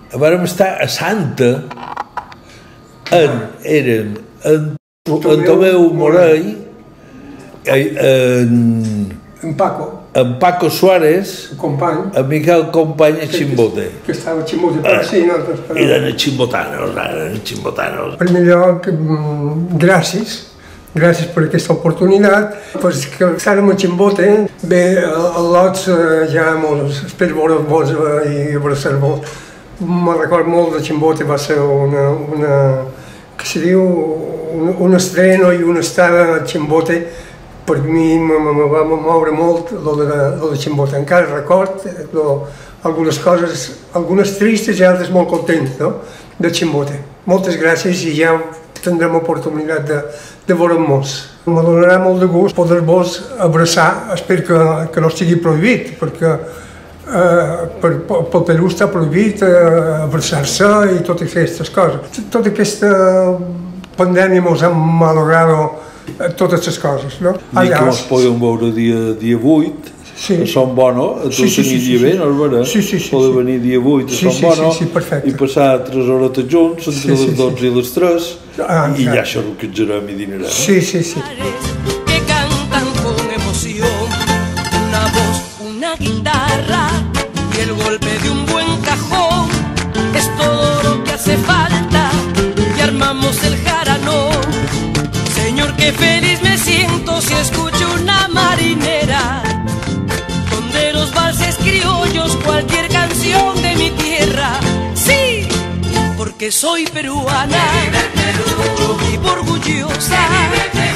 vàrem estar a Santa, eren en Tomeu Morell, en Paco Suárez, en Miquel Company i Chimbote. Que estava Chimbote per així, nosaltres. Eren els ximbotanos, En primer lloc, gràcies per aquesta oportunitat. Pues que estàvem a Chimbote, bé, al Lots ja espero veure-vos i abraçar-vos. Me'n record molt de Chimbote, va ser que se diu, un estreno i una estada a Chimbote. Per mi me va moure molt lo de Chimbote. Encara record algunes coses, algunes tristes i altres molt contents, de Chimbote. Moltes gràcies i ja tindrem oportunitat de veure'ns. Me donarà molt de gust poder-vos abraçar. Espero que no estigui prohibit, perquè pel Perú està prohibit abraçar-se i totes aquestes coses. Tota aquesta pandèmia ens ha malograt totes les coses, no? Ni que ens podem veure dia 8, a Sant Bono, a tu t'aniria bé, no és vera? Podem venir dia 8 a Sant Bono i passar 3 hores junts, entre les 12 i les 3, i ja xerroquejarem i dinarem. Sí. Que cantan con emoción, una voz, una guitarra y el golpe de un buen cajón, es todo lo que hace falta y armamos el jaranón. Señor, qué feliz me siento si escucho una marinera, donde los valses criollos, cualquier canción de mi tierra. Sí, porque soy peruana, yo vivo orgullosa.